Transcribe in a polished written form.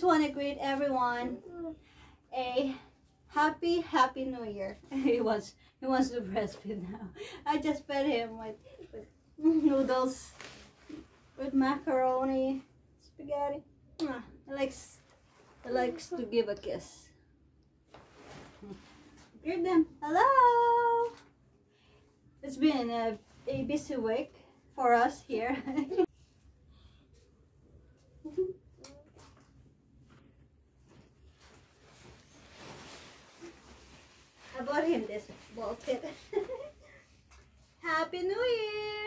want to greet everyone a happy New Year. He wants to breastfeed now. I just fed him with noodles, with macaroni, spaghetti. He likes to give a kiss. Greet them. Hello. It's been a busy week for us here. I bought him this ball pit. Happy New Year!